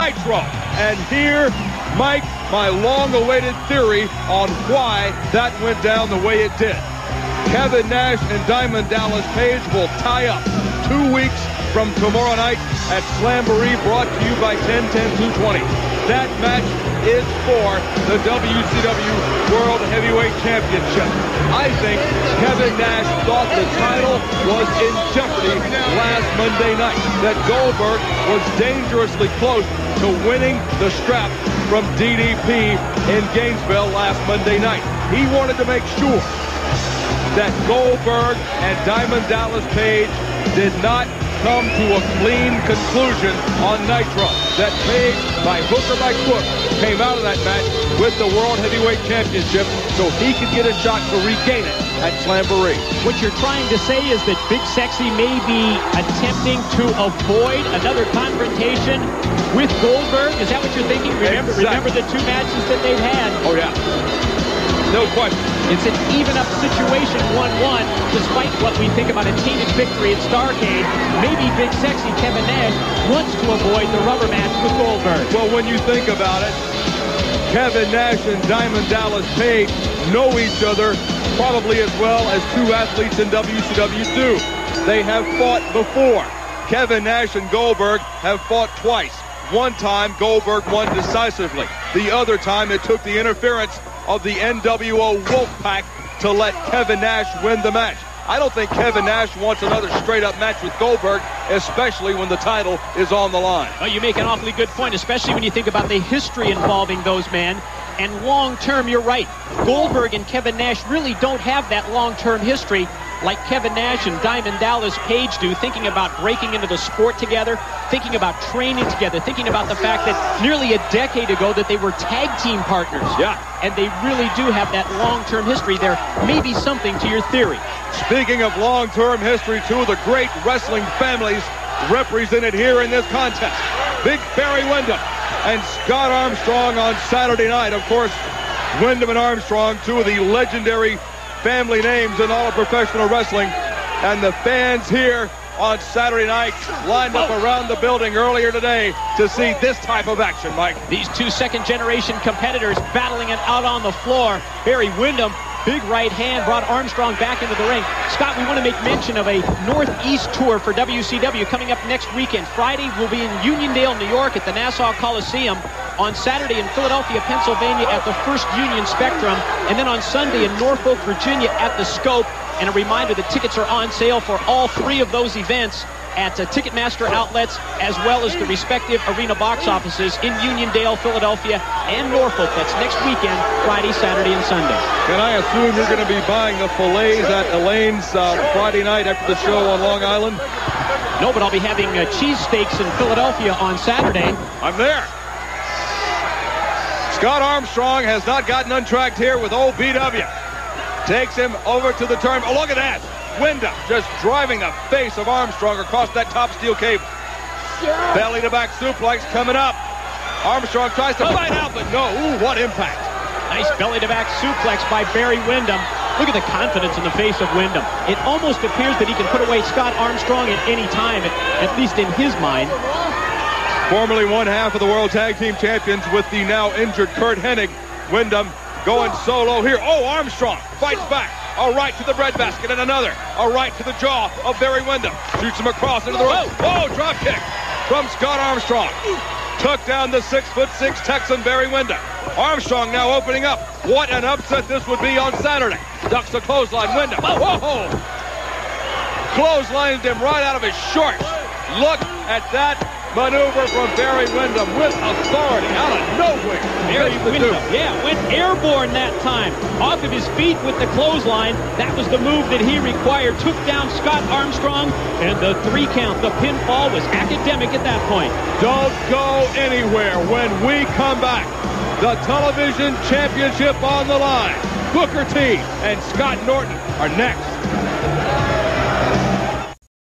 Nitro. And here, Mike, my long-awaited theory on why that went down the way it did. Kevin Nash and Diamond Dallas Page will tie up 2 weeks from tomorrow night at Slamboree, brought to you by 10-10-220. That match is for the WCW World Heavyweight Championship. I think Kevin Nash thought the title was in jeopardy last Monday night, that Goldberg was dangerously close to winning the strap from DDP in Gainesville last Monday night. He wanted to make sure that Goldberg and Diamond Dallas Page did not come to a clean conclusion on Nitro. That Page, by hook or by crook, came out of that match with the World Heavyweight Championship so he could get a shot to regain it at Slamboree. What you're trying to say is that Big Sexy may be attempting to avoid another confrontation with Goldberg? Is that what you're thinking? Remember the 2 matches that they've had? Oh, yeah. No question. It's an even-up situation, 1-1, despite what we think about a tainted victory at Starrcade. Maybe Big Sexy Kevin Nash wants to avoid the rubber match with Goldberg. Well, when you think about it, Kevin Nash and Diamond Dallas Page know each other probably as well as 2 athletes in WCW do. They have fought before. Kevin Nash and Goldberg have fought twice. One time, Goldberg won decisively. The other time, it took the interference of the NWO Wolfpack to let Kevin Nash win the match. I don't think Kevin Nash wants another straight-up match with Goldberg, especially when the title is on the line. Well, you make an awfully good point, especially when you think about the history involving those men. And long-term, you're right. Goldberg and Kevin Nash really don't have that long-term history like Kevin Nash and Diamond Dallas Page do, thinking about breaking into the sport together, thinking about training together, thinking about the fact that nearly a decade ago that they were tag team partners. Yeah. And they really do have that long-term history. There may be something to your theory. Speaking of long-term history, 2 of the great wrestling families represented here in this contest. Big Barry Windham and Scott Armstrong on Saturday night. Of course, Windham and Armstrong, 2 of the legendary family names in all of professional wrestling. And the fans here on Saturday night lined up around the building earlier today to see this type of action, Mike. These 2 second-generation competitors battling it out on the floor. Barry Windham, big right hand, brought Armstrong back into the ring. Scott, we want to make mention of a Northeast tour for WCW coming up next weekend. Friday, we'll be in Uniondale, New York at the Nassau Coliseum. On Saturday in Philadelphia, Pennsylvania at the First Union Spectrum. And then on Sunday in Norfolk, Virginia at the Scope. And a reminder that tickets are on sale for all 3 of those events at Ticketmaster outlets, as well as the respective arena box offices in Uniondale, Philadelphia, and Norfolk. That's next weekend, Friday, Saturday, and Sunday. Can I assume you're going to be buying the fillets at Elaine's Friday night after the show on Long Island? No, but I'll be having cheesesteaks in Philadelphia on Saturday. I'm there. Scott Armstrong has not gotten untracked here with OBW. Takes him over to the turn. Oh, look at that. Windham just driving the face of Armstrong across that top steel cable. Belly to back suplex coming up. Armstrong tries to fight out, but no. Ooh, what impact. Nice belly to back suplex by Barry Windham. Look at the confidence in the face of Windham. It almost appears that he can put away Scott Armstrong at any time, at least in his mind. Formerly 1/2 of the World Tag Team Champions with the now injured Kurt Hennig. Windham going solo here. Oh, Armstrong fights back. A right to the breadbasket and another. A right to the jaw of Barry Windham. Shoots him across into the rope. Oh, drop kick from Scott Armstrong. Took down the 6'6" Texan Barry Windham. Armstrong now opening up. What an upset this would be on Saturday. Ducks the clothesline. Windham. Whoa! Clotheslined him right out of his shorts. Look at that maneuver from Barry Windham with authority out of nowhere. Barry Windham, went airborne that time. Off of his feet with the clothesline. That was the move that he required. Took down Scott Armstrong, and the 3 count, the pinfall, was academic at that point. Don't go anywhere when we come back. The television championship on the line. Booker T and Scott Norton are next.